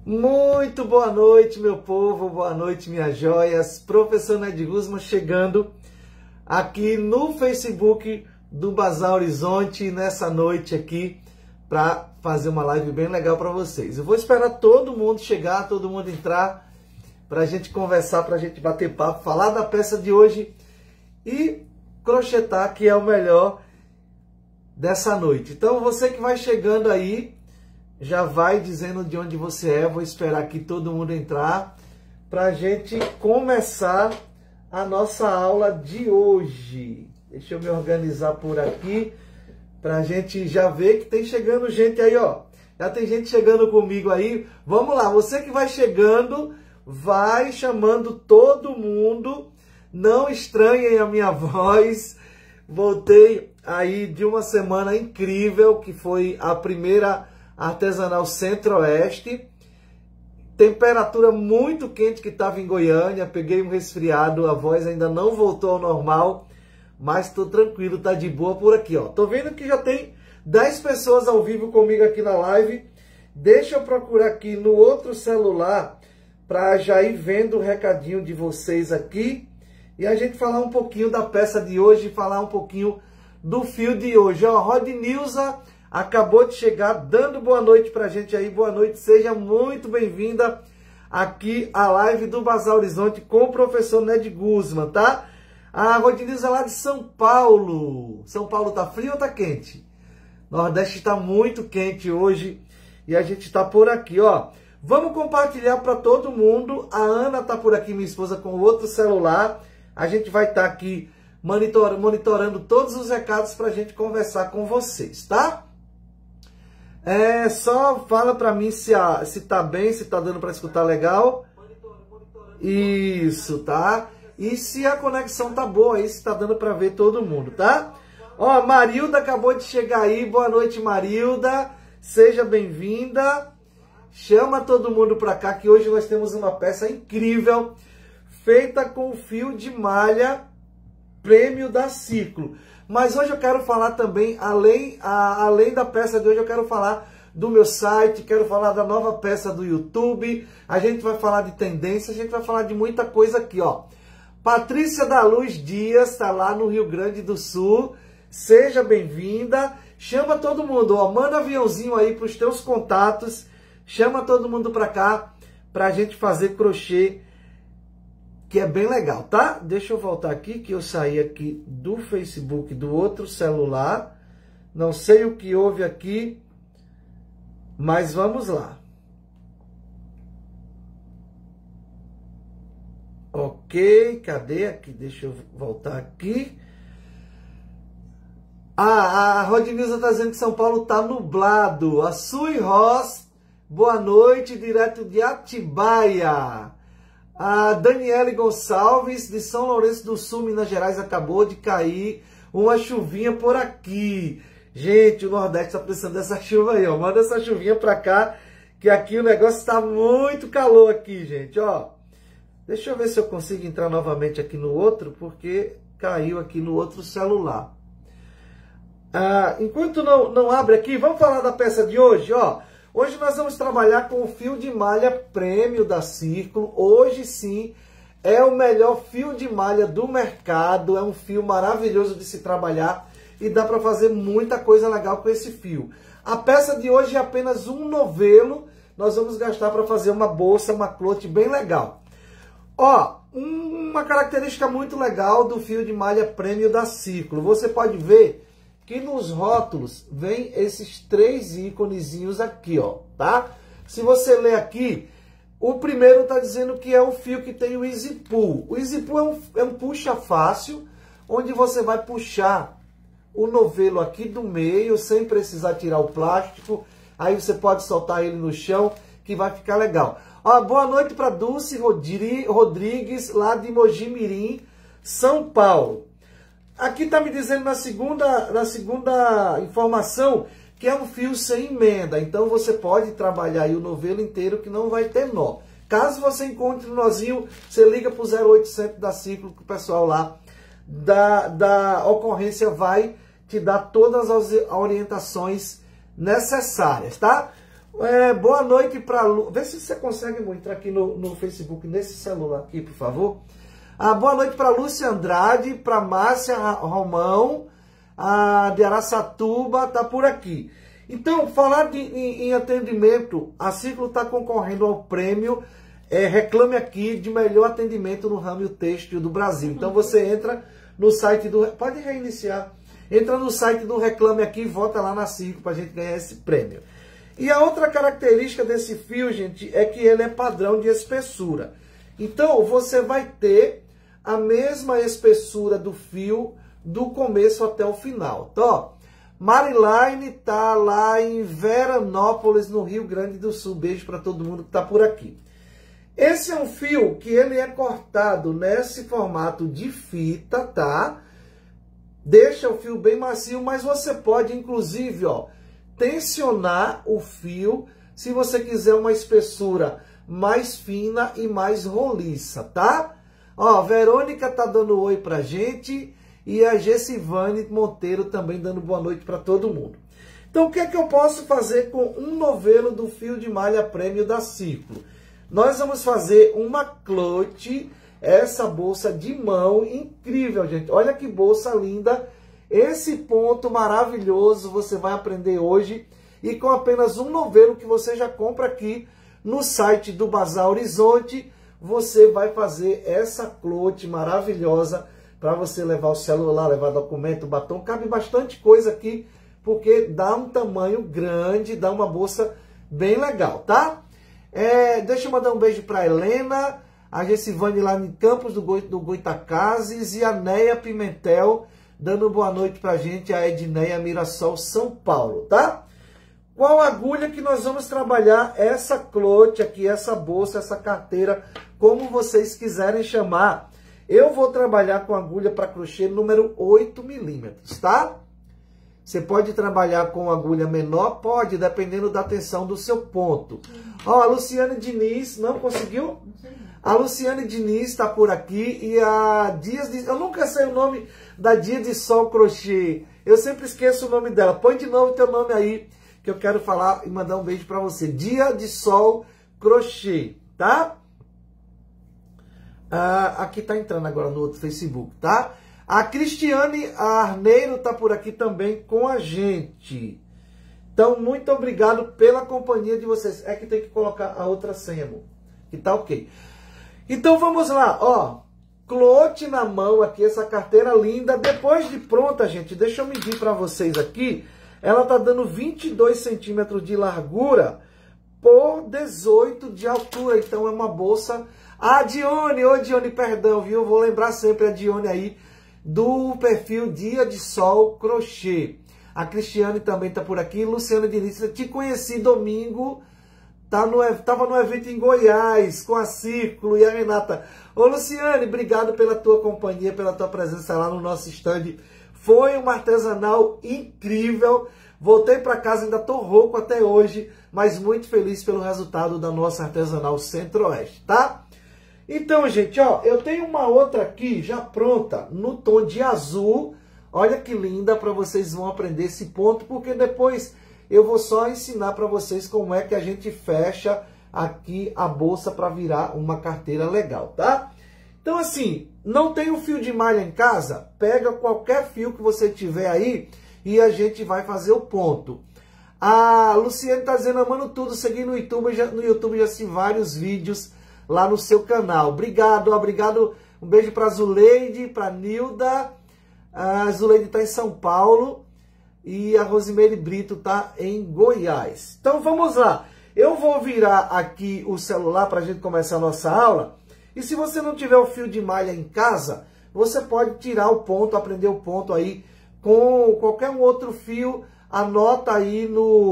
Muito boa noite, meu povo, boa noite, minhas joias. Professor Ned Guzman chegando aqui no Facebook do Bazar Horizonte nessa noite aqui para fazer uma live bem legal para vocês. Eu vou esperar todo mundo chegar, todo mundo entrar para a gente conversar, para a gente bater papo, falar da peça de hoje e crochetar, que é o melhor dessa noite. Então você que vai chegando aí, já vai dizendo de onde você é. Vou esperar aqui todo mundo entrar para a gente começar a nossa aula de hoje. Deixa eu me organizar por aqui para a gente já ver que tem chegando gente aí, ó. Já tem gente chegando comigo aí. Vamos lá, você que vai chegando, vai chamando todo mundo. Não estranhem a minha voz. Voltei aí de uma semana incrível, que foi a primeira Artesanal Centro-Oeste. Temperatura muito quente que estava em Goiânia. Peguei um resfriado, a voz ainda não voltou ao normal, mas estou tranquilo, tá de boa por aqui, ó. Tô vendo que já tem 10 pessoas ao vivo comigo aqui na live. Deixa eu procurar aqui no outro celular para já ir vendo o recadinho de vocês aqui e a gente falar um pouquinho da peça de hoje, falar um pouquinho do fio de hoje. Ó, Rodnilza acabou de chegar, dando boa noite pra gente aí. Boa noite, seja muito bem-vinda aqui à live do Bazar Horizonte com o professor Ned Guzman, tá? A Rodnilza lá de São Paulo. São Paulo tá frio ou tá quente? Nordeste tá muito quente hoje e a gente tá por aqui, ó. Vamos compartilhar para todo mundo. A Ana tá por aqui, minha esposa, com outro celular. A gente vai estar aqui monitorando todos os recados pra gente conversar com vocês, tá? Só fala pra mim se tá bem, se tá dando pra escutar legal. Isso, tá? E se a conexão tá boa aí, se tá dando pra ver todo mundo, tá? Ó, Marilda acabou de chegar aí. Boa noite, Marilda. Seja bem-vinda. Chama todo mundo pra cá, que hoje nós temos uma peça incrível, feita com fio de malha Prêmio da Ciclo. Mas hoje eu quero falar também, além da peça de hoje, eu quero falar do meu site, quero falar da nova peça do YouTube, a gente vai falar de tendência, a gente vai falar de muita coisa aqui, ó. Patrícia da Luz Dias está lá no Rio Grande do Sul, seja bem-vinda, chama todo mundo, ó, manda aviãozinho aí para os teus contatos, chama todo mundo para cá, para a gente fazer crochê, que é bem legal, tá? Deixa eu voltar aqui, que eu saí aqui do Facebook do outro celular. Não sei o que houve aqui, mas vamos lá. Ok, cadê aqui? Deixa eu voltar aqui. A Rodnilza está dizendo que São Paulo tá nublado. A Sui Ross, boa noite, direto de Atibaia. A Daniele Gonçalves, de São Lourenço do Sul, Minas Gerais, acabou de cair uma chuvinha por aqui. Gente, o Nordeste está precisando dessa chuva aí, ó. Manda essa chuvinha para cá, que aqui o negócio está muito calor aqui, gente, ó. Deixa eu ver se eu consigo entrar novamente aqui no outro, porque caiu aqui no outro celular. Enquanto não abre aqui, vamos falar da peça de hoje, ó. Hoje nós vamos trabalhar com o fio de malha Prêmio da Ciclo. Hoje sim é o melhor fio de malha do mercado. É um fio maravilhoso de se trabalhar e dá para fazer muita coisa legal com esse fio. A peça de hoje é apenas um novelo. Nós vamos gastar para fazer uma bolsa, uma clote bem legal. Ó, uma característica muito legal do fio de malha Prêmio da Ciclo. Você pode ver que nos rótulos vem esses 3 íconezinhos aqui, ó, tá? Se você ler aqui, o primeiro tá dizendo que é o fio que tem o Easy Pull. O Easy Pull é um puxa fácil, onde você vai puxar o novelo aqui do meio, sem precisar tirar o plástico. Aí você pode soltar ele no chão, que vai ficar legal. Ó, boa noite para Dulce Rodrigues, lá de Mogi Mirim, São Paulo. Aqui está me dizendo na segunda informação que é um fio sem emenda. Então você pode trabalhar aí o novelo inteiro que não vai ter nó. Caso você encontre um nozinho, você liga para o 0800 da Ciclo, que o pessoal lá da ocorrência vai te dar todas as orientações necessárias, tá? Boa noite para Lu. Vê se você consegue entrar aqui no Facebook, nesse celular aqui, por favor. Boa noite para Lúcia Andrade, para Márcia Romão, de Araçatuba, tá por aqui. Então, falar em atendimento, a Ciclo está concorrendo ao prêmio Reclame Aqui de melhor atendimento no ramo têxtil do Brasil. Então você entra no site do... Pode reiniciar. Entra no site do Reclame Aqui e vota lá na Ciclo para a gente ganhar esse prêmio. E a outra característica desse fio, gente, é que ele é padrão de espessura. Então, você vai ter a mesma espessura do fio do começo até o final. Então, ó, Marilaine tá lá em Veranópolis, no Rio Grande do Sul. Beijo para todo mundo que tá por aqui. Esse é um fio que ele é cortado nesse formato de fita, tá? Deixa o fio bem macio, mas você pode, inclusive, ó, tensionar o fio se você quiser uma espessura mais fina e mais roliça, tá? Ó, Verônica tá dando oi pra gente e a Gessivane Monteiro também dando boa noite para todo mundo. Então, o que é que eu posso fazer com um novelo do fio de malha prêmio da Ciclo? Nós vamos fazer uma clote, essa bolsa de mão, incrível, gente. Olha que bolsa linda. Esse ponto maravilhoso você vai aprender hoje. E com apenas um novelo que você já compra aqui no site do Bazar Horizonte, você vai fazer essa clote maravilhosa para você levar o celular, levar documento, batom. Cabe bastante coisa aqui, porque dá um tamanho grande, dá uma bolsa bem legal, tá? Deixa eu mandar um beijo para Helena, a Gessivane lá em Campos do Goitacazes e a Neia Pimentel, dando boa noite pra gente, a Edneia Mirassol, São Paulo, tá? Qual agulha que nós vamos trabalhar essa clote aqui, essa bolsa, essa carteira, como vocês quiserem chamar. Eu vou trabalhar com agulha para crochê número 8 milímetros, tá? Você pode trabalhar com agulha menor? Pode, dependendo da tensão do seu ponto. Ó, a Luciane Diniz, não conseguiu? A Luciane Diniz está por aqui e a Dias de... Eu nunca sei o nome da Dia de Sol Crochê. Eu sempre esqueço o nome dela. Põe de novo o teu nome aí, que eu quero falar e mandar um beijo para você. Dia de Sol Crochê, tá? Aqui tá entrando agora no outro Facebook, tá? A Cristiane Arneiro tá por aqui também com a gente. Então, muito obrigado pela companhia de vocês. É que tem que colocar a outra senha, amor. Que tá ok. Então, vamos lá, ó. Clote na mão aqui, essa carteira linda. Depois de pronta, gente, deixa eu medir para vocês aqui. Ela tá dando 22 centímetros de largura por 18 de altura. Então, é uma bolsa... Dione, perdão, viu? Vou lembrar sempre a Dione aí do perfil Dia de Sol Crochê. A Cristiane também tá por aqui. Luciana Diniz, te conheci domingo, tava no evento em Goiás com a Círculo e a Renata. Ô Luciane, obrigado pela tua companhia, pela tua presença lá no nosso stand. Foi um artesanal incrível. Voltei para casa, ainda tô rouco até hoje, mas muito feliz pelo resultado da nossa artesanal Centro-Oeste, tá? Então, gente, ó, eu tenho uma outra aqui já pronta no tom de azul. Olha que linda, para vocês vão aprender esse ponto, porque depois eu vou só ensinar para vocês como é que a gente fecha aqui a bolsa para virar uma carteira legal, tá? Então, assim, não tem um fio de malha em casa? Pega qualquer fio que você tiver aí e a gente vai fazer o ponto. A Luciane tá dizendo, amando tudo, segui no YouTube, já assisti vários vídeos lá no seu canal. Obrigado, obrigado. Um beijo para Zuleide, para Nilda. A Zuleide está em São Paulo e a Rosimeire Brito está em Goiás. Então vamos lá. Eu vou virar aqui o celular para a gente começar a nossa aula. E se você não tiver o fio de malha em casa, você pode tirar o ponto, aprender o ponto aí com qualquer um outro fio. Anota aí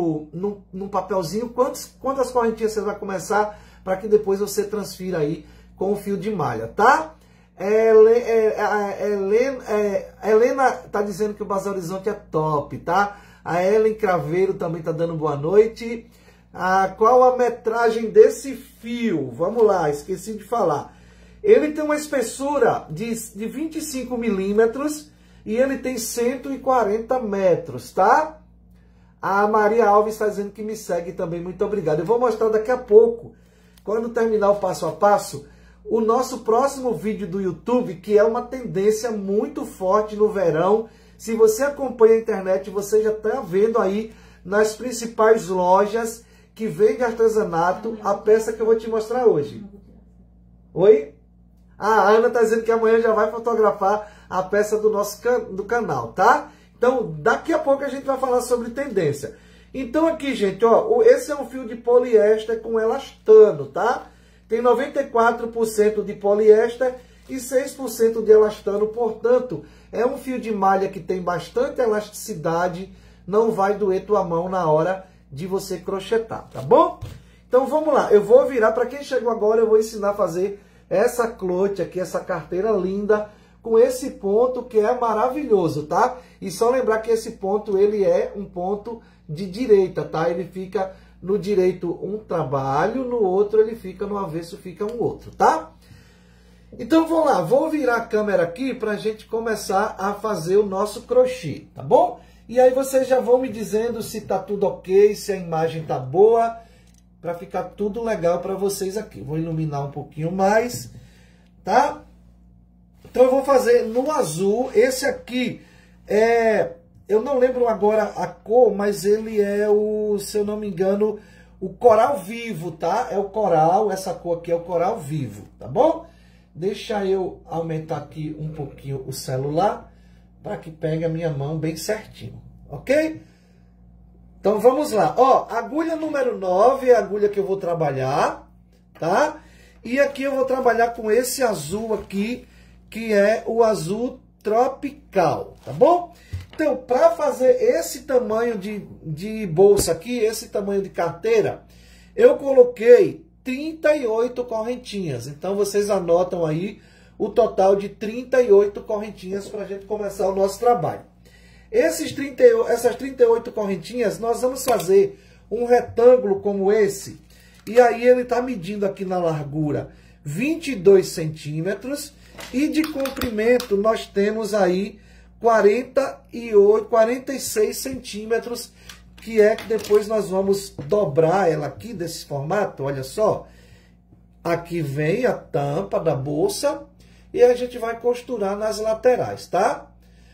no papelzinho quantas correntinhas você vai começar, para que depois você transfira aí com o fio de malha, tá? Helena tá dizendo que o Bazar Horizonte é top, tá? A Ellen Craveiro também tá dando boa noite. Qual a metragem desse fio? Vamos lá, esqueci de falar. Ele tem uma espessura de 25 milímetros e ele tem 140 metros, tá? A Maria Alves está dizendo que me segue também, muito obrigado. Eu vou mostrar daqui a pouco, quando terminar o passo a passo, o nosso próximo vídeo do YouTube, que é uma tendência muito forte no verão. Se você acompanha a internet, você já está vendo aí nas principais lojas que vende artesanato a peça que eu vou te mostrar hoje. Oi? A Ana está dizendo que amanhã já vai fotografar a peça do nosso canal, tá? Então, daqui a pouco a gente vai falar sobre tendência. Então aqui, gente, ó, esse é um fio de poliéster com elastano, tá? Tem 94% de poliéster e 6% de elastano, portanto, é um fio de malha que tem bastante elasticidade, não vai doer tua mão na hora de você crochetar, tá bom? Então vamos lá, eu vou virar, para quem chegou agora, eu vou ensinar a fazer essa clote aqui, essa carteira linda, com esse ponto que é maravilhoso, tá? E só lembrar que esse ponto, ele é um ponto de direita, tá? Ele fica no direito um trabalho, no outro ele fica no avesso, fica um outro, tá? Então vamos lá, vou virar a câmera aqui pra gente começar a fazer o nosso crochê, tá bom? E aí vocês já vão me dizendo se tá tudo ok, se a imagem tá boa, pra ficar tudo legal pra vocês aqui. Vou iluminar um pouquinho mais, tá? Então eu vou fazer no azul, esse aqui é... Eu não lembro agora a cor, mas ele é o, se eu não me engano, o coral vivo, tá? É o coral, essa cor aqui é o coral vivo, tá bom? Deixa eu aumentar aqui um pouquinho o celular, para que pegue a minha mão bem certinho, ok? Então vamos lá, ó, agulha número 9 é a agulha que eu vou trabalhar, tá? E aqui eu vou trabalhar com esse azul aqui, que é o azul tropical, tá bom? Então, para fazer esse tamanho de bolsa aqui, esse tamanho de carteira, eu coloquei 38 correntinhas. Então, vocês anotam aí o total de 38 correntinhas para a gente começar o nosso trabalho. Essas 38 correntinhas, nós vamos fazer um retângulo como esse. E aí, ele está medindo aqui na largura 22 centímetros. E de comprimento, nós temos aí 46 centímetros, que é que depois nós vamos dobrar ela aqui desse formato, olha só. Aqui vem a tampa da bolsa e a gente vai costurar nas laterais, tá?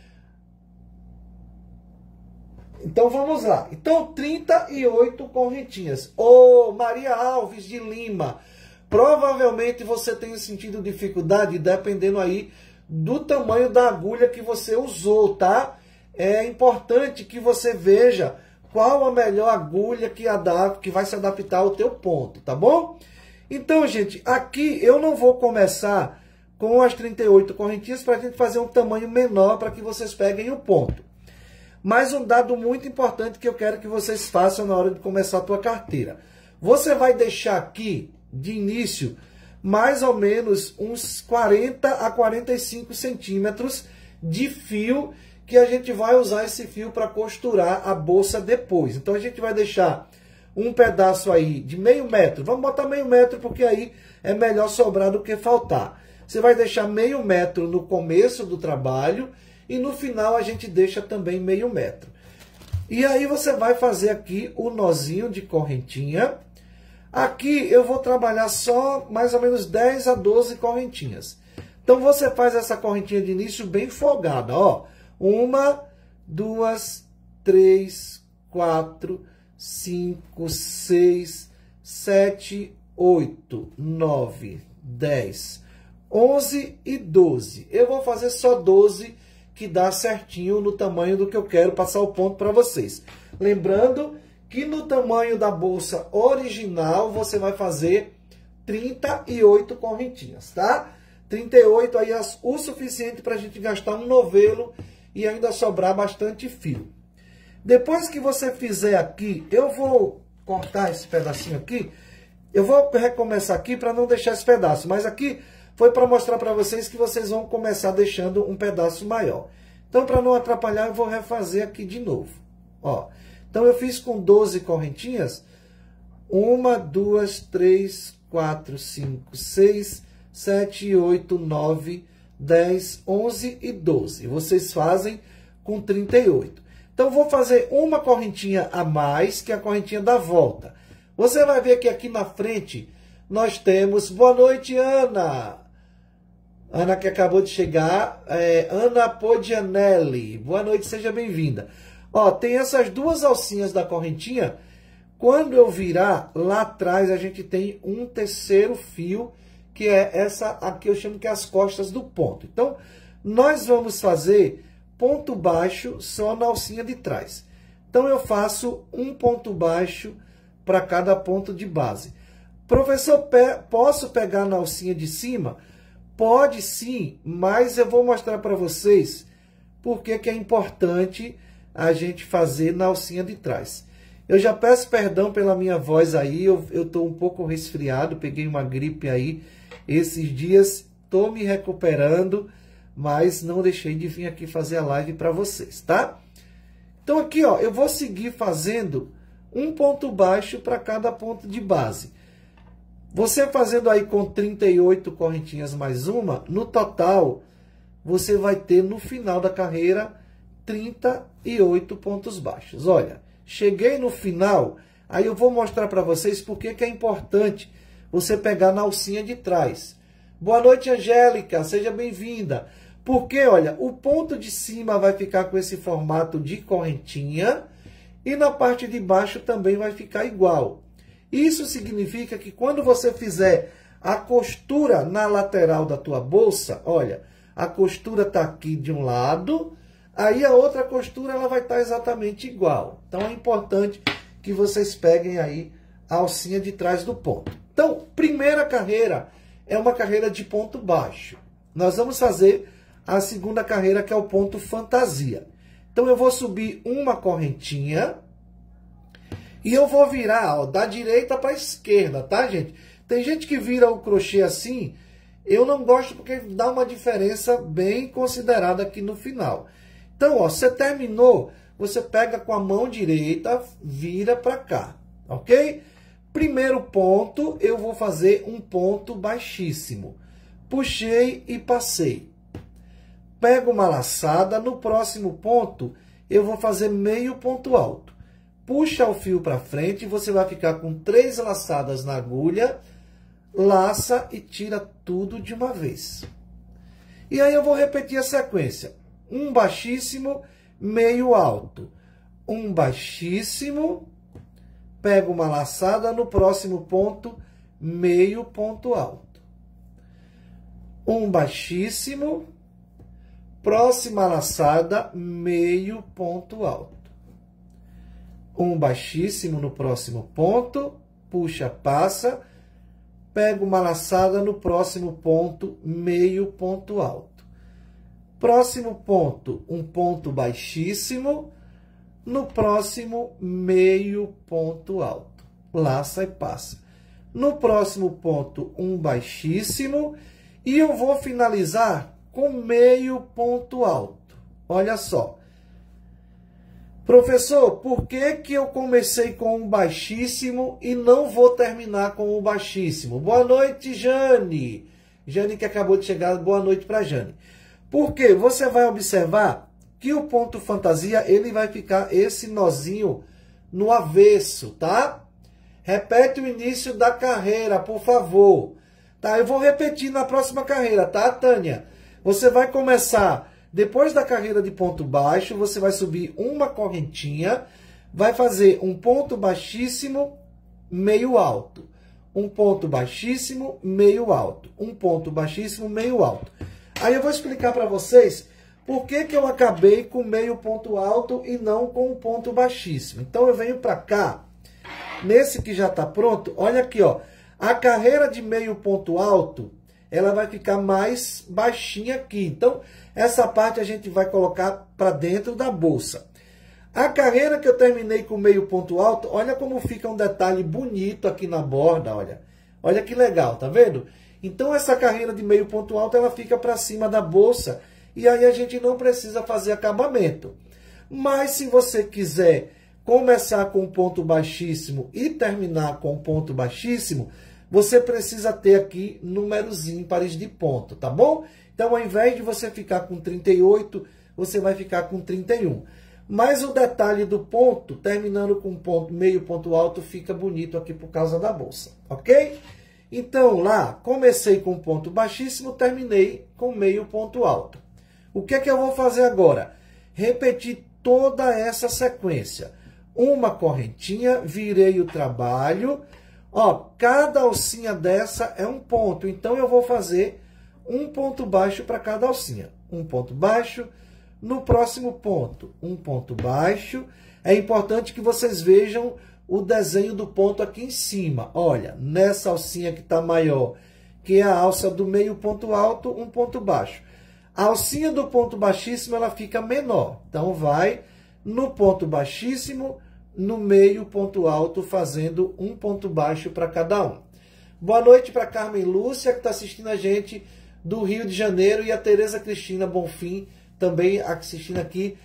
Então vamos lá. Então 38 correntinhas. Ô Maria Alves de Lima, provavelmente você tem sentido dificuldade dependendo aí do tamanho da agulha que você usou, tá? É importante que você veja qual a melhor agulha que vai se adaptar ao teu ponto, tá bom? Então, gente, aqui eu não vou começar com as 38 correntinhas para a gente fazer um tamanho menor para que vocês peguem o ponto. Mas um dado muito importante que eu quero que vocês façam na hora de começar a tua carteira. Você vai deixar aqui, de início, mais ou menos uns 40 a 45 centímetros de fio, que a gente vai usar esse fio para costurar a bolsa depois. Então, a gente vai deixar um pedaço aí de meio metro. Vamos botar meio metro, porque aí é melhor sobrar do que faltar. Você vai deixar meio metro no começo do trabalho e no final a gente deixa também meio metro. E aí você vai fazer aqui o nozinho de correntinha. Aqui eu vou trabalhar só mais ou menos 10 a 12 correntinhas. Então você faz essa correntinha de início bem folgada, ó. 1, 2, 3, 4, 5, 6, 7, 8, 9, 10, 11 e 12. Eu vou fazer só 12, que dá certinho no tamanho do que eu quero passar o ponto para vocês. Lembrando que no tamanho da bolsa original, você vai fazer 38 correntinhas, tá? 38 aí é o suficiente para a gente gastar um novelo e ainda sobrar bastante fio. Depois que você fizer aqui, eu vou cortar esse pedacinho aqui. Eu vou recomeçar aqui para não deixar esse pedaço, mas aqui foi para mostrar para vocês que vocês vão começar deixando um pedaço maior. Então, para não atrapalhar, eu vou refazer aqui de novo, ó. Então, eu fiz com 12 correntinhas. 1, 2, 3, 4, 5, 6, 7, 8, 9, 10, 11 e 12. Vocês fazem com 38. Então, vou fazer uma correntinha a mais, que é a correntinha da volta. Você vai ver que aqui na frente nós temos... Boa noite, Ana! Ana que acabou de chegar. Ana Podianelli. Boa noite, seja bem-vinda. Ó, tem essas duas alcinhas da correntinha. Quando eu virar, lá atrás a gente tem um terceiro fio, que é essa aqui, eu chamo que é as costas do ponto. Então, nós vamos fazer ponto baixo só na alcinha de trás. Então, eu faço um ponto baixo para cada ponto de base. Professor, posso pegar na alcinha de cima? Pode sim, mas eu vou mostrar para vocês por que é importante a gente fazer na alcinha de trás. Eu já peço perdão pela minha voz aí, eu estou um pouco resfriado, peguei uma gripe aí esses dias, estou me recuperando, mas não deixei de vir aqui fazer a live para vocês, tá? Então aqui, ó, eu vou seguir fazendo um ponto baixo para cada ponto de base. Você fazendo aí com 38 correntinhas mais uma, no total, você vai ter no final da carreira 38 pontos baixos. Olha, cheguei no final, aí eu vou mostrar para vocês por que é importante você pegar na alcinha de trás. Boa noite, Angélica, seja bem-vinda. Porque, olha, o ponto de cima vai ficar com esse formato de correntinha e na parte de baixo também vai ficar igual. Isso significa que quando você fizer a costura na lateral da tua bolsa, olha, a costura está aqui de um lado, aí a outra costura ela vai estar exatamente igual. Então é importante que vocês peguem aí a alcinha de trás do ponto. Então, primeira carreira é uma carreira de ponto baixo. Nós vamos fazer a segunda carreira, que é o ponto fantasia. Então eu vou subir uma correntinha e eu vou virar, ó, da direita para a esquerda, tá, gente? Tem gente que vira o crochê assim, eu não gosto porque dá uma diferença bem considerada aqui no final. Então, ó, você terminou, você pega com a mão direita, vira para cá, ok? Primeiro ponto, eu vou fazer um ponto baixíssimo. Puxei e passei. Pego uma laçada, no próximo ponto, eu vou fazer meio ponto alto. Puxa o fio para frente, você vai ficar com 3 laçadas na agulha, laça e tira tudo de uma vez. E aí eu vou repetir a sequência. Um baixíssimo, meio alto. Um baixíssimo, pego uma laçada, no próximo ponto, meio ponto alto. Um baixíssimo, próxima laçada, meio ponto alto. Um baixíssimo no próximo ponto, puxa, passa, pega uma laçada no próximo ponto, meio ponto alto. Próximo ponto, um ponto baixíssimo, no próximo, meio ponto alto. Laça e passa. No próximo ponto, um baixíssimo, e eu vou finalizar com meio ponto alto. Olha só. Professor, por que eu comecei com um baixíssimo e não vou terminar com um baixíssimo? Boa noite, Jane. Jane que acabou de chegar, boa noite para Jane. Porque você vai observar que o ponto fantasia, ele vai ficar esse nozinho no avesso, tá? Repete o início da carreira, por favor. Tá? Eu vou repetir na próxima carreira, tá, Tânia? Você vai começar... Depois da carreira de ponto baixo, você vai subir uma correntinha, vai fazer um ponto baixíssimo, meio alto. Um ponto baixíssimo, meio alto. Um ponto baixíssimo, meio alto. Aí eu vou explicar para vocês por que eu acabei com meio ponto alto e não com um ponto baixíssimo. Então eu venho para cá, nesse que já está pronto, olha aqui, ó. A carreira de meio ponto alto, ela vai ficar mais baixinha aqui. Então, essa parte a gente vai colocar para dentro da bolsa. A carreira que eu terminei com meio ponto alto, olha como fica um detalhe bonito aqui na borda, olha. Olha que legal, tá vendo? Então, essa carreira de meio ponto alto, ela fica para cima da bolsa. E aí a gente não precisa fazer acabamento. Mas, se você quiser começar com um ponto baixíssimo e terminar com um ponto baixíssimo, você precisa ter aqui números ímpares de ponto, tá bom? Então, ao invés de você ficar com 38, você vai ficar com 31. Mas o detalhe do ponto, terminando com ponto, meio ponto alto, fica bonito aqui por causa da bolsa, ok? Então, lá, comecei com ponto baixíssimo, terminei com meio ponto alto. O que é que eu vou fazer agora? Repetir toda essa sequência. Uma correntinha, virei o trabalho. Ó, cada alcinha dessa é um ponto. Então, eu vou fazer um ponto baixo para cada alcinha. Um ponto baixo. No próximo ponto, um ponto baixo. É importante que vocês vejam o desenho do ponto aqui em cima. Olha, nessa alcinha que está maior, que é a alça do meio ponto alto, um ponto baixo. A alcinha do ponto baixíssimo, ela fica menor. Então, vai no ponto baixíssimo, no meio ponto alto, fazendo um ponto baixo para cada um. Boa noite para Carmen Lúcia, que está assistindo a gente do Rio de Janeiro, e a Tereza Cristina Bonfim, também assistindo aqui.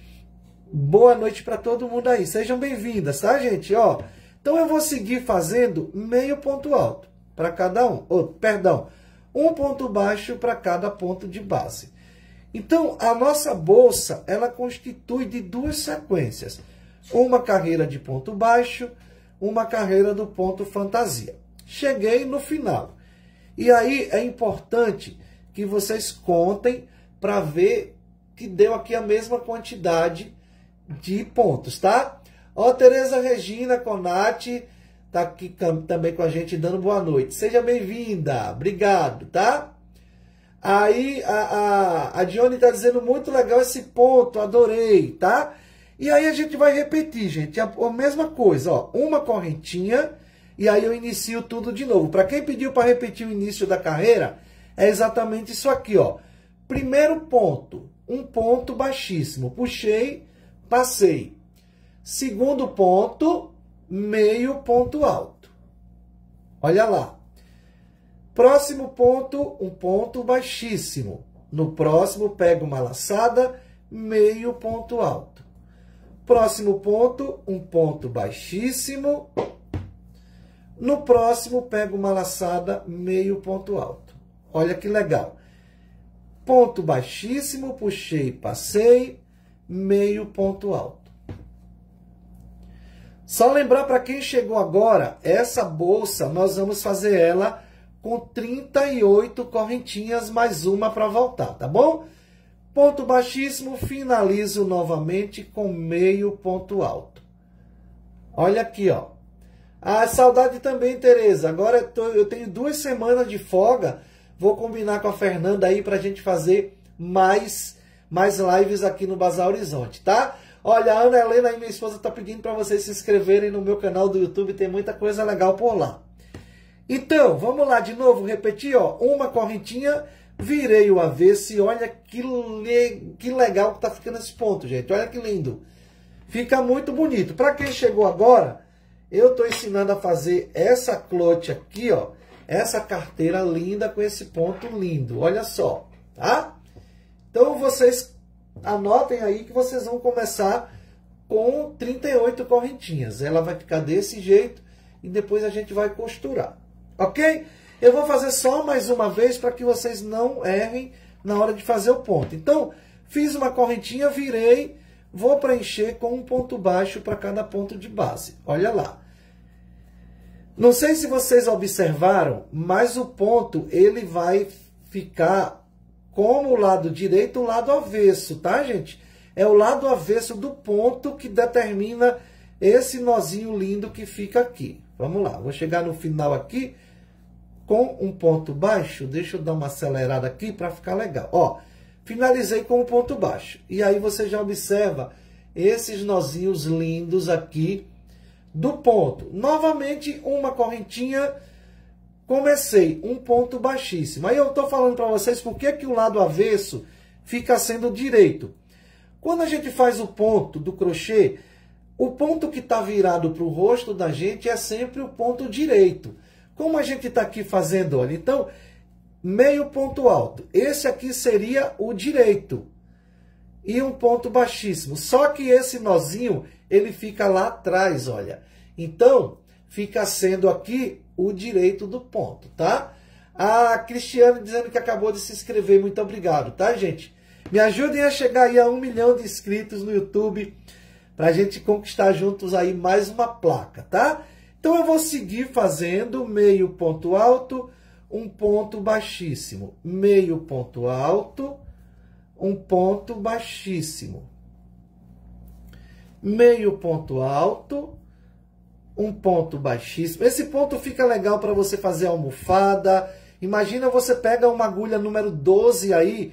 Boa noite para todo mundo aí. Sejam bem-vindas, tá, gente? Ó, então, eu vou seguir fazendo meio ponto alto para cada um. Perdão, um ponto baixo para cada ponto de base. Então, a nossa bolsa, ela constitui de duas sequências. Uma carreira de ponto baixo, uma carreira do ponto fantasia. Cheguei no final. E aí, é importante que vocês contem para ver que deu aqui a mesma quantidade de pontos, tá? Ó, Tereza Regina Conati tá aqui também com a gente, dando boa noite. Seja bem-vinda, obrigado, tá? Aí, a Dione tá dizendo, muito legal esse ponto, adorei, tá? E aí, a gente vai repetir, gente, a mesma coisa, ó, uma correntinha, e aí eu inicio tudo de novo. Para quem pediu para repetir o início da carreira, é exatamente isso aqui, ó. Primeiro ponto, um ponto baixíssimo. Puxei, passei. Segundo ponto, meio ponto alto. Olha lá. Próximo ponto, um ponto baixíssimo. No próximo, pego uma laçada, meio ponto alto. Próximo ponto, um ponto baixíssimo. No próximo, pego uma laçada, meio ponto alto. Olha que legal. Ponto baixíssimo, puxei, passei, meio ponto alto. Só lembrar para quem chegou agora, essa bolsa, nós vamos fazer ela com 38 correntinhas, mais uma para voltar, tá bom? Ponto baixíssimo, finalizo novamente com meio ponto alto. Olha aqui, ó. Ah, saudade também, Tereza. Agora eu tenho 2 semanas de folga. Vou combinar com a Fernanda aí para a gente fazer mais lives aqui no Bazar Horizonte, tá? Olha, a Ana Helena e minha esposa tá pedindo para vocês se inscreverem no meu canal do YouTube. Tem muita coisa legal por lá. Então, vamos lá de novo, repetir, ó. Uma correntinha, virei o avesso e olha que legal que tá ficando esse ponto, gente. Olha que lindo. Fica muito bonito. Para quem chegou agora, eu tô ensinando a fazer essa clote aqui, ó. Essa carteira linda com esse ponto lindo. Olha só, tá? Então, vocês anotem aí que vocês vão começar com 38 correntinhas. Ela vai ficar desse jeito e depois a gente vai costurar. Ok? Eu vou fazer só mais uma vez para que vocês não errem na hora de fazer o ponto. Então, fiz uma correntinha, virei, vou preencher com um ponto baixo para cada ponto de base. Olha lá. Não sei se vocês observaram, mas o ponto ele vai ficar como o lado direito, o lado avesso, tá, gente? É o lado avesso do ponto que determina esse nozinho lindo que fica aqui. Vamos lá, vou chegar no final aqui com um ponto baixo. Deixa eu dar uma acelerada aqui para ficar legal. Ó, finalizei com um ponto baixo. E aí você já observa esses nozinhos lindos aqui do ponto. Novamente, uma correntinha, comecei um ponto baixíssimo. Aí eu estou falando para vocês por que o lado avesso fica sendo direito. Quando a gente faz o ponto do crochê, o ponto que está virado para o rosto da gente é sempre o ponto direito. Como a gente está aqui fazendo, olha, então, meio ponto alto. Esse aqui seria o direito. E um ponto baixíssimo. Só que esse nozinho, ele fica lá atrás, olha. Então, fica sendo aqui o direito do ponto, tá? A Cristiane dizendo que acabou de se inscrever. Muito obrigado, tá, gente? Me ajudem a chegar aí a 1 milhão de inscritos no YouTube, para a gente conquistar juntos aí mais uma placa, tá? Então eu vou seguir fazendo meio ponto alto, um ponto baixíssimo, meio ponto alto, um ponto baixíssimo, meio ponto alto, um ponto baixíssimo. Esse ponto fica legal para você fazer almofada. Imagina você pega uma agulha número 12 aí,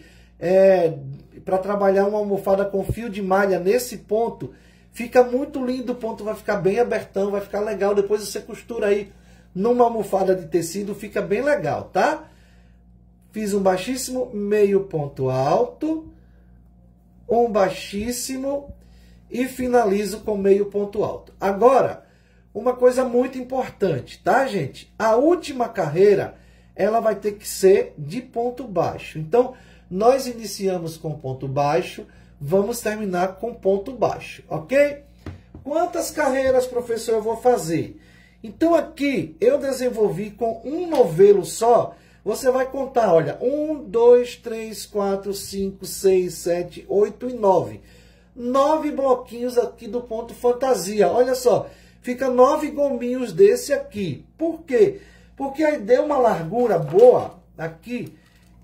para trabalhar uma almofada com fio de malha nesse ponto. Fica muito lindo, o ponto vai ficar bem abertão, vai ficar legal. Depois você costura aí numa almofada de tecido, fica bem legal, tá? Fiz um baixíssimo, meio ponto alto, um baixíssimo e finalizo com meio ponto alto. Agora, uma coisa muito importante, tá, gente? A última carreira, ela vai ter que ser de ponto baixo. Então, nós iniciamos com ponto baixo, vamos terminar com ponto baixo, ok? Quantas carreiras, professor, eu vou fazer? Então, aqui, eu desenvolvi com um novelo só. Você vai contar, olha, 1, 2, 3, 4, 5, 6, 7, 8 e 9. 9 bloquinhos aqui do ponto fantasia, olha só. Fica 9 gominhos desse aqui. Por quê? Porque aí deu uma largura boa aqui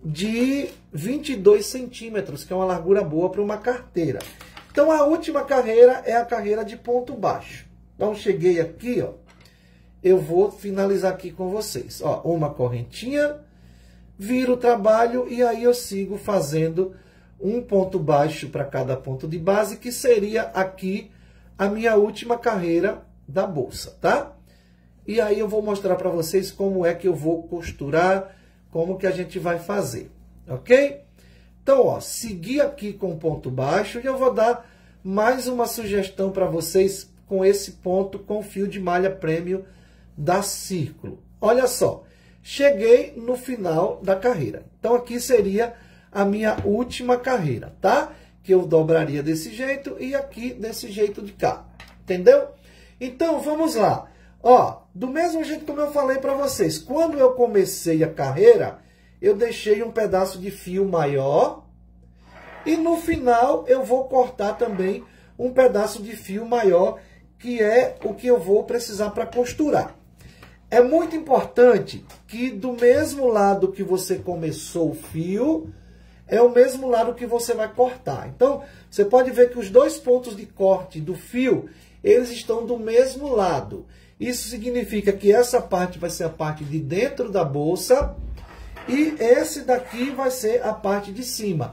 de 22 centímetros, que é uma largura boa para uma carteira. Então, a última carreira é a carreira de ponto baixo. Então, cheguei aqui, ó. Eu vou finalizar aqui com vocês. Ó, uma correntinha, viro o trabalho e aí eu sigo fazendo um ponto baixo para cada ponto de base, que seria aqui a minha última carreira da bolsa, tá? E aí eu vou mostrar para vocês como é que eu vou costurar, como que a gente vai fazer, ok? Então, ó, segui aqui com ponto baixo e eu vou dar mais uma sugestão para vocês com esse ponto com fio de malha prêmio da Círculo. Olha só, cheguei no final da carreira. Então, aqui seria a minha última carreira, tá? Que eu dobraria desse jeito e aqui desse jeito de cá, entendeu? Então, vamos lá. Ó, do mesmo jeito como eu falei para vocês, quando eu comecei a carreira, eu deixei um pedaço de fio maior e no final eu vou cortar também um pedaço de fio maior, que é o que eu vou precisar para costurar. É muito importante que do mesmo lado que você começou o fio, é o mesmo lado que você vai cortar. Então, você pode ver que os dois pontos de corte do fio, eles estão do mesmo lado. Isso significa que essa parte vai ser a parte de dentro da bolsa e esse daqui vai ser a parte de cima.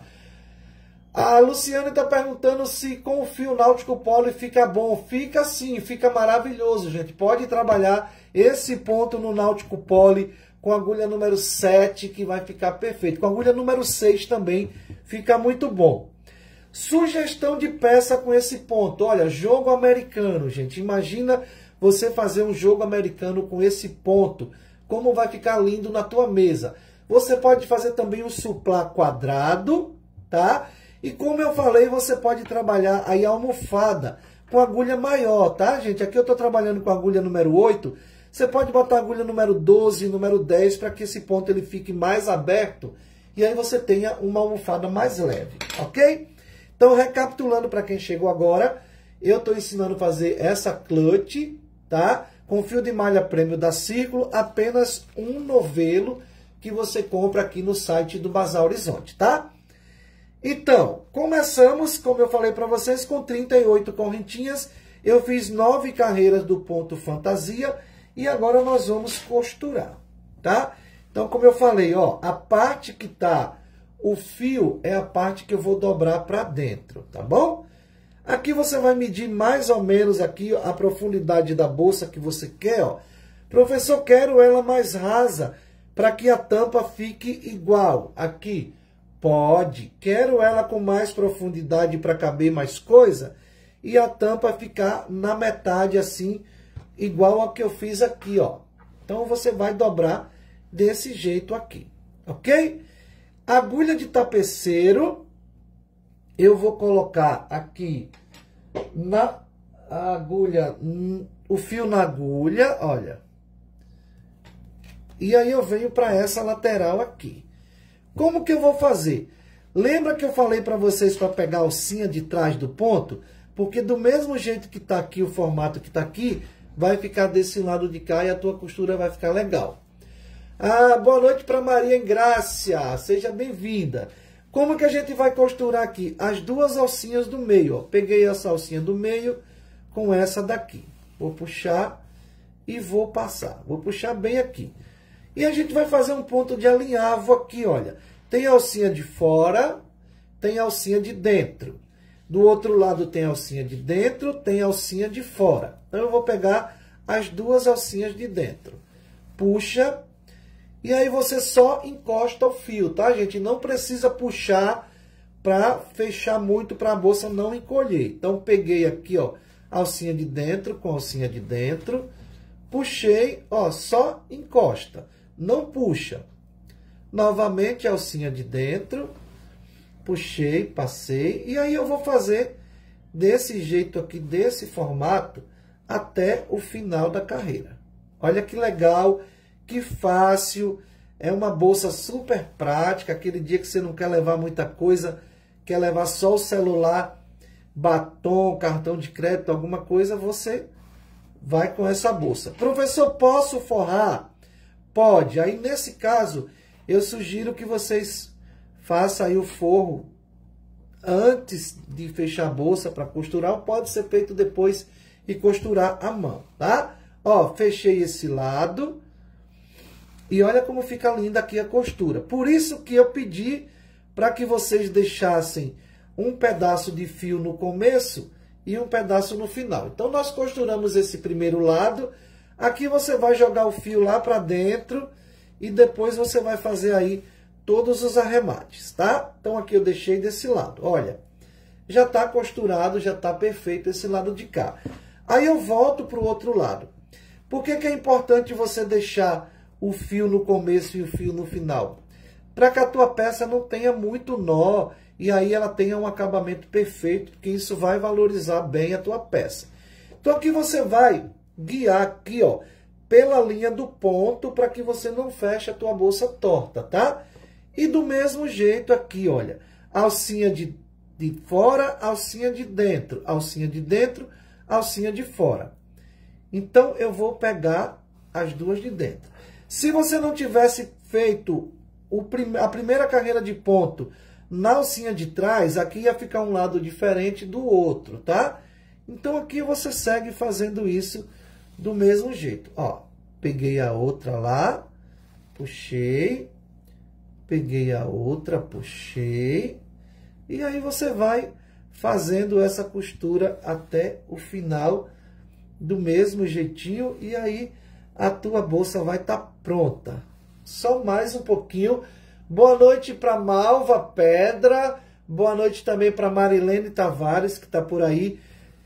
A Luciana está perguntando se com o fio náutico poly fica bom. Fica sim, fica maravilhoso, gente. Pode trabalhar esse ponto no náutico poly com a agulha número 7, que vai ficar perfeito. Com a agulha número 6 também fica muito bom. Sugestão de peça com esse ponto. Olha, jogo americano, gente. Imagina você fazer um jogo americano com esse ponto. Como vai ficar lindo na tua mesa. Você pode fazer também um suplá quadrado, tá? E como eu falei, você pode trabalhar aí a almofada com agulha maior, tá, gente? Aqui eu estou trabalhando com a agulha número 8. Você pode botar a agulha número 12, número 10, para que esse ponto ele fique mais aberto. E aí você tenha uma almofada mais leve, ok? Então, recapitulando para quem chegou agora, eu estou ensinando a fazer essa clutch, tá? Com fio de malha prêmio da Círculo, apenas um novelo que você compra aqui no site do Bazar Horizonte, tá? Então, começamos, como eu falei para vocês, com 38 correntinhas. Eu fiz 9 carreiras do ponto fantasia e agora nós vamos costurar, tá? Então, como eu falei, ó, a parte que tá o fio é a parte que eu vou dobrar para dentro, tá bom? Aqui você vai medir mais ou menos aqui a profundidade da bolsa que você quer, ó. Professor, quero ela mais rasa para que a tampa fique igual aqui. Pode. Quero ela com mais profundidade para caber mais coisa e a tampa ficar na metade assim, igual ao que eu fiz aqui, ó. Então, você vai dobrar desse jeito aqui, ok? Agulha de tapeceiro, eu vou colocar aqui na agulha, o fio na agulha, olha. E aí eu venho para essa lateral aqui. Como que eu vou fazer? Lembra que eu falei para vocês para pegar a alcinha de trás do ponto? Porque do mesmo jeito que está aqui, o formato que está aqui, vai ficar desse lado de cá e a tua costura vai ficar legal. Ah, boa noite para Maria Engrácia, seja bem-vinda. Como que a gente vai costurar aqui? As duas alcinhas do meio, ó. Peguei essa alcinha do meio com essa daqui. Vou puxar e vou passar. Vou puxar bem aqui. E a gente vai fazer um ponto de alinhavo aqui, olha. Tem alcinha de fora, tem alcinha de dentro. Do outro lado tem alcinha de dentro, tem alcinha de fora. Então eu vou pegar as duas alcinhas de dentro. Puxa, e aí você só encosta o fio, tá, gente? Não precisa puxar para fechar muito para a bolsa não encolher. Então peguei aqui, ó, alcinha de dentro com alcinha de dentro. Puxei, ó, só encosta, não puxa. Novamente alcinha de dentro. Puxei, passei, e aí eu vou fazer desse jeito aqui, desse formato, até o final da carreira. Olha que legal, que fácil, é uma bolsa super prática, aquele dia que você não quer levar muita coisa, quer levar só o celular, batom, cartão de crédito, alguma coisa, você vai com essa bolsa. Professor, posso forrar? Pode, aí nesse caso, eu sugiro que vocês faça aí o forro antes de fechar a bolsa para costurar, ou pode ser feito depois e costurar à mão, tá? Ó, fechei esse lado e olha como fica linda aqui a costura. Por isso que eu pedi para que vocês deixassem um pedaço de fio no começo e um pedaço no final. Então nós costuramos esse primeiro lado, aqui você vai jogar o fio lá para dentro e depois você vai fazer aí todos os arremates, tá? Então aqui eu deixei desse lado, olha, já está costurado, já está perfeito esse lado de cá. Aí eu volto para o outro lado. Por que que é importante você deixar o fio no começo e o fio no final? Para que a tua peça não tenha muito nó e aí ela tenha um acabamento perfeito, porque isso vai valorizar bem a tua peça. Então aqui você vai guiar aqui, ó, pela linha do ponto para que você não feche a tua bolsa torta, tá? E do mesmo jeito aqui, olha, alcinha de fora, alcinha de dentro, alcinha de dentro, alcinha de fora. Então, eu vou pegar as duas de dentro. Se você não tivesse feito a primeira carreira de ponto na alcinha de trás, aqui ia ficar um lado diferente do outro, tá? Então, aqui você segue fazendo isso do mesmo jeito. Ó, peguei a outra lá, puxei. Peguei a outra, puxei, e aí você vai fazendo essa costura até o final do mesmo jeitinho, e aí a tua bolsa vai estar pronta. Só mais um pouquinho. Boa noite para Malva Pedra, boa noite também para Marilene Tavares, que está por aí.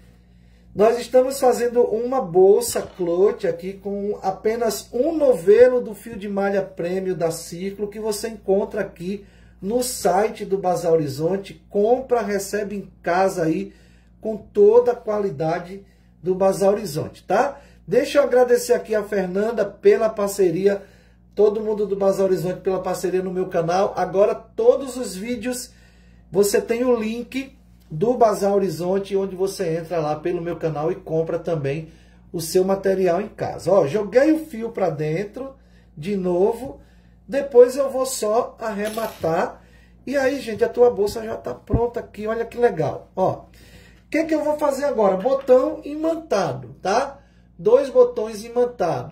Nós estamos fazendo uma bolsa clote aqui com apenas um novelo do fio de malha prêmio da Círculo, que você encontra aqui no site do Bazar Horizonte. Compra, recebe em casa aí com toda a qualidade do Bazar Horizonte, tá? Deixa eu agradecer aqui a Fernanda pela parceria, todo mundo do Bazar Horizonte pela parceria no meu canal. Agora todos os vídeos você tem o link do Bazar Horizonte, onde você entra lá pelo meu canal e compra também o seu material em casa. Ó, joguei o fio para dentro de novo, depois eu vou só arrematar, e aí, gente, a tua bolsa já está pronta aqui, olha que legal. Ó, o que que eu vou fazer agora? Botão imantado, tá? 2 botões imantados.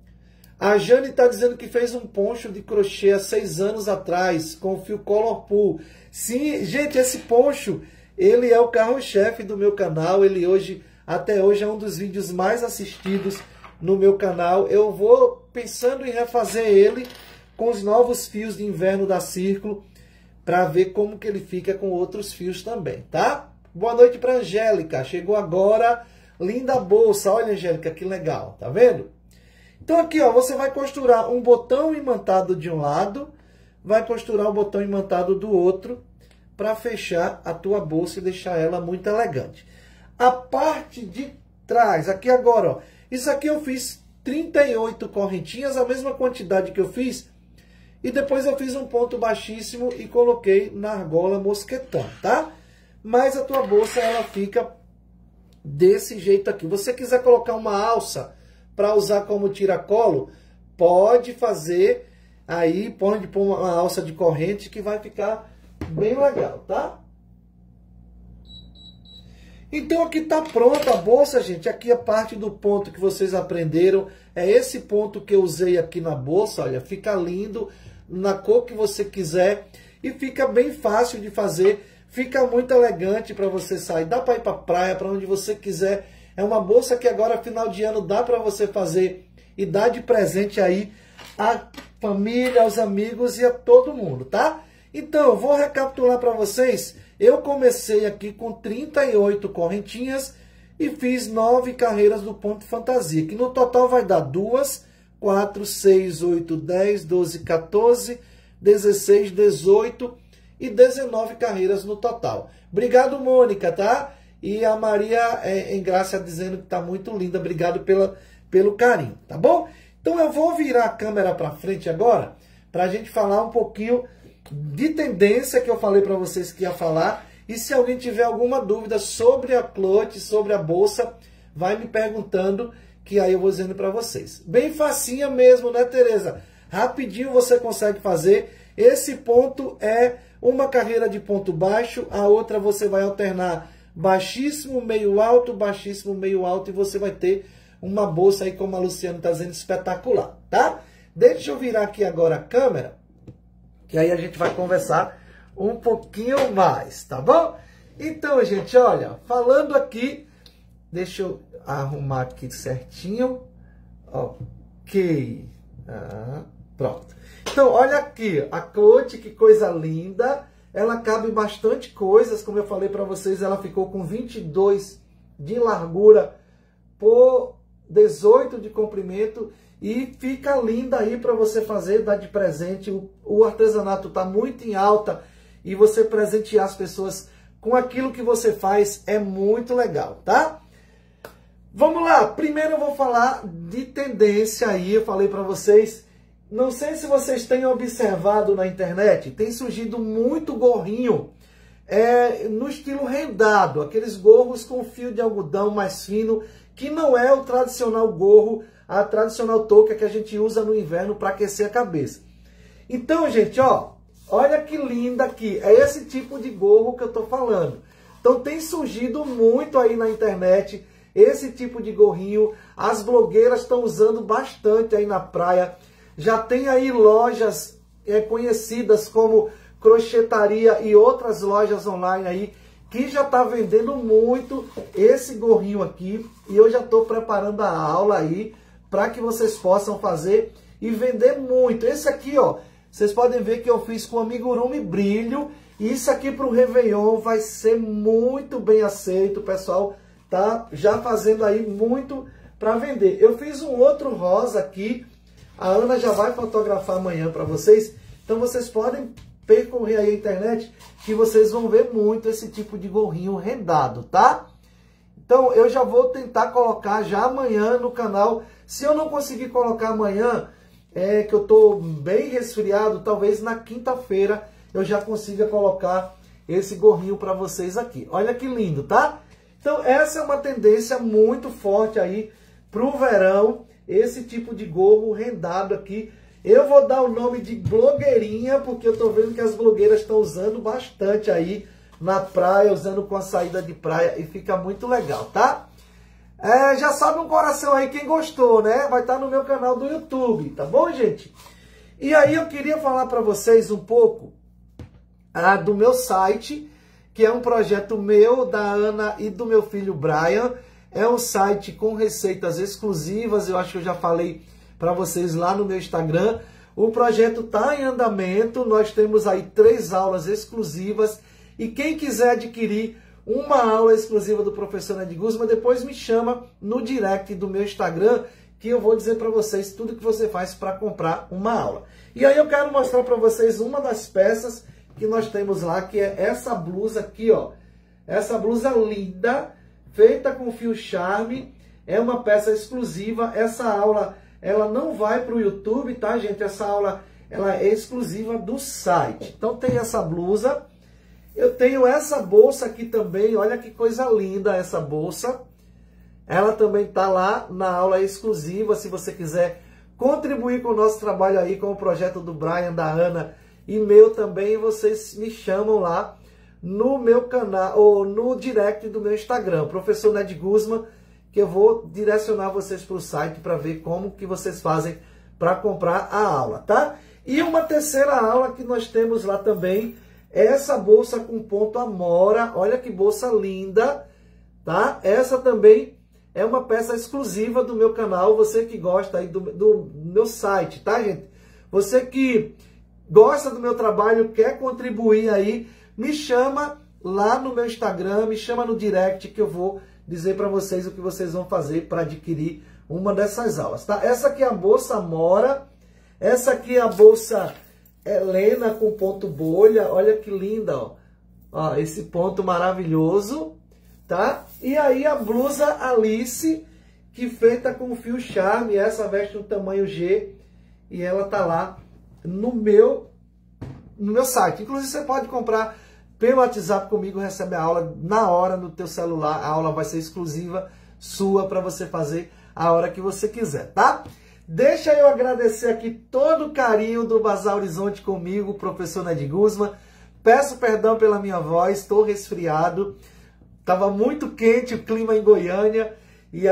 A Jane está dizendo que fez um poncho de crochê há 6 anos atrás, com o fio Color Pool. Sim, gente, esse poncho, ele é o carro-chefe do meu canal, ele hoje, até hoje, é um dos vídeos mais assistidos no meu canal. Eu vou pensando em refazer ele com os novos fios de inverno da Círculo, para ver como que ele fica com outros fios também, tá? Boa noite para Angélica, chegou agora, linda bolsa, olha Angélica, que legal, tá vendo? Então aqui, ó, você vai costurar um botão imantado de um lado, vai costurar o botão imantado do outro, para fechar a tua bolsa e deixar ela muito elegante. A parte de trás, aqui agora, ó, isso aqui eu fiz 38 correntinhas, a mesma quantidade que eu fiz, E depois eu fiz um ponto baixíssimo e coloquei na argola mosquetão, tá? Mas a tua bolsa, ela fica desse jeito aqui. Você quiser colocar uma alça para usar como tiracolo, pode fazer aí, pode pôr uma alça de corrente que vai ficar bem legal, tá? Então aqui tá pronta a bolsa, gente. Aqui a parte do ponto que vocês aprenderam é esse ponto que eu usei aqui na bolsa. Olha, fica lindo, na cor que você quiser e fica bem fácil de fazer. Fica muito elegante para você sair. Dá para ir para praia, para onde você quiser. É uma bolsa que agora, final de ano, dá para você fazer e dar de presente aí à família, aos amigos e a todo mundo, tá? Então, eu vou recapitular para vocês. Eu comecei aqui com 38 correntinhas e fiz 9 carreiras do ponto fantasia, que no total vai dar 2, 4, 6, 8, 10, 12, 14, 16, 18 e 19 carreiras no total. Obrigado, Mônica, tá? E a Maria Engrácia dizendo que tá muito linda. Obrigado pelo carinho, tá bom? Então eu vou virar a câmera para frente agora para a gente falar um pouquinho de tendência que eu falei para vocês que ia falar. E se alguém tiver alguma dúvida sobre a clote, sobre a bolsa, vai me perguntando que aí eu vou dizendo para vocês. Bem facinha mesmo, né, Tereza? Rapidinho você consegue fazer. Esse ponto é uma carreira de ponto baixo, a outra você vai alternar baixíssimo, meio alto, baixíssimo, meio alto, e você vai ter uma bolsa aí, como a Luciana está dizendo, espetacular, tá? Deixa eu virar aqui agora a câmera, que aí a gente vai conversar um pouquinho mais, tá bom? Então, gente, olha, falando aqui, deixa eu arrumar aqui certinho, ok, pronto. Então, olha aqui, a clote, que coisa linda, ela cabe bastante coisas, como eu falei para vocês, ela ficou com 22 de largura por 18 de comprimento e fica linda aí para você fazer, dar de presente. O artesanato está muito em alta e você presentear as pessoas com aquilo que você faz é muito legal, tá? Vamos lá, primeiro eu vou falar de tendência aí, eu falei para vocês. Não sei se vocês têm observado na internet, tem surgido muito gorrinho no estilo rendado, aqueles gorros com fio de algodão mais fino, que não é o tradicional gorro, a tradicional touca que a gente usa no inverno para aquecer a cabeça. Então, gente, olha que linda aqui, é esse tipo de gorro que eu tô falando. Então tem surgido muito aí na internet esse tipo de gorrinho, as blogueiras estão usando bastante aí na praia. Já tem aí lojas conhecidas como Crochetaria e outras lojas online aí que já está vendendo muito esse gorrinho aqui. E eu já estou preparando a aula aí para que vocês possam fazer e vender muito. Esse aqui, vocês podem ver que eu fiz com amigurumi brilho. E isso aqui para o Réveillon vai ser muito bem aceito. O pessoal tá já fazendo aí muito para vender. Eu fiz um outro rosa aqui. A Ana já vai fotografar amanhã para vocês. Então vocês podem percorrer aí a internet que vocês vão ver muito esse tipo de gorrinho rendado, tá? Então eu já vou tentar colocar já amanhã no canal. Se eu não conseguir colocar amanhã, que eu tô bem resfriado, talvez na quinta-feira eu já consiga colocar esse gorrinho para vocês aqui. Olha que lindo, tá? Então essa é uma tendência muito forte aí pro verão. Esse tipo de gorro rendado aqui. Eu vou dar o nome de blogueirinha, porque eu tô vendo que as blogueiras estão usando bastante aí na praia, usando com a saída de praia, e fica muito legal, tá? Já sobe um coração aí quem gostou, né? Vai estar no meu canal do YouTube, tá bom, gente? E aí eu queria falar para vocês um pouco do meu site, que é um projeto meu, da Ana e do meu filho Brian. É um site com receitas exclusivas, eu acho que eu já falei para vocês lá no meu Instagram. O projeto está em andamento, nós temos aí 3 aulas exclusivas. E quem quiser adquirir uma aula exclusiva do professor Ned Guzman, depois me chama no direct do meu Instagram, que eu vou dizer para vocês tudo que você faz para comprar uma aula. E aí eu quero mostrar para vocês uma das peças que nós temos lá, que é essa blusa aqui, Essa blusa linda, feita com fio charme, é uma peça exclusiva. Essa aula, ela não vai para o YouTube, tá, gente? Essa aula, ela é exclusiva do site. Então tem essa blusa, eu tenho essa bolsa aqui também, olha que coisa linda essa bolsa. Ela também está lá na aula exclusiva, se você quiser contribuir com o nosso trabalho aí, com o projeto do Brian, da Ana e meu também, vocês me chamam lá no meu canal, ou no direct do meu Instagram, Professor Ned Guzman, que eu vou direcionar vocês para o site para ver como que vocês fazem para comprar a aula, tá? E uma terceira aula que nós temos lá também, é essa bolsa com ponto amora, olha que bolsa linda, tá? Essa também é uma peça exclusiva do meu canal, você que gosta aí do meu site, tá, gente? Você que gosta do meu trabalho, quer contribuir aí, me chama lá no meu Instagram, me chama no direct que eu vou dizer para vocês o que vocês vão fazer para adquirir uma dessas aulas, tá? Essa aqui é a bolsa Amora, essa aqui é a bolsa Helena com ponto bolha, olha que linda, ó. Ó, esse ponto maravilhoso, tá? E aí a blusa Alice, que feita com fio charme, essa veste no tamanho G, e ela tá lá no meu site. Inclusive você pode comprar pelo WhatsApp comigo, recebe a aula na hora no teu celular, a aula vai ser exclusiva sua para você fazer a hora que você quiser, tá? Deixa eu agradecer aqui todo o carinho do Bazar Horizonte comigo, professor Ned Guzman. Peço perdão pela minha voz, estou resfriado. Tava muito quente o clima em Goiânia e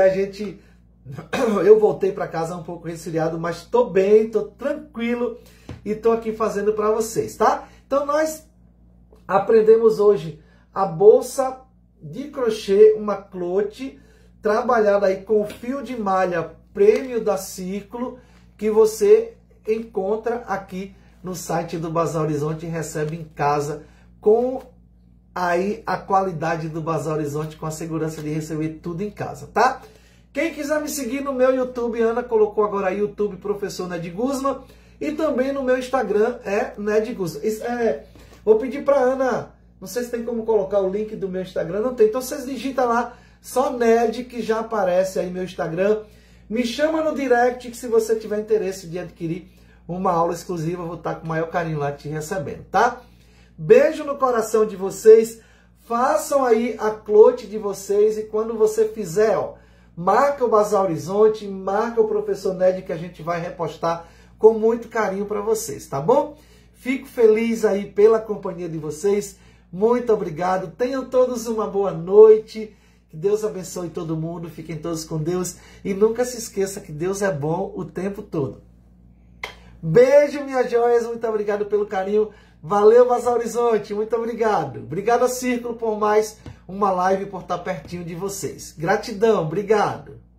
eu voltei para casa um pouco resfriado, mas estou bem, estou tranquilo e estou aqui fazendo para vocês, tá? Então nós aprendemos hoje a bolsa de crochê, uma clote, trabalhada aí com fio de malha prêmio da Círculo, que você encontra aqui no site do Bazar Horizonte e recebe em casa com aí a qualidade do Bazar Horizonte, com a segurança de receber tudo em casa, tá? Quem quiser me seguir no meu YouTube, Ana colocou agora aí YouTube Professor Ned Guzman, e também no meu Instagram é Ned Guzman. Vou pedir para Ana, não sei se tem como colocar o link do meu Instagram, não tem, então vocês digitam lá, só Ned, que já aparece aí meu Instagram. Me chama no direct que se você tiver interesse de adquirir uma aula exclusiva, eu vou estar com o maior carinho lá te recebendo, tá? Beijo no coração de vocês, façam aí a clote de vocês e quando você fizer, ó, marca o Bazar Horizonte, marca o Professor Ned que a gente vai repostar com muito carinho para vocês, tá bom? Fico feliz aí pela companhia de vocês, muito obrigado, tenham todos uma boa noite. Que Deus abençoe todo mundo, fiquem todos com Deus e nunca se esqueça que Deus é bom o tempo todo. Beijo, minhas joias, muito obrigado pelo carinho. Valeu, Bazar Horizonte, muito obrigado. Obrigado a Círculo por mais uma live, por estar pertinho de vocês. Gratidão, obrigado.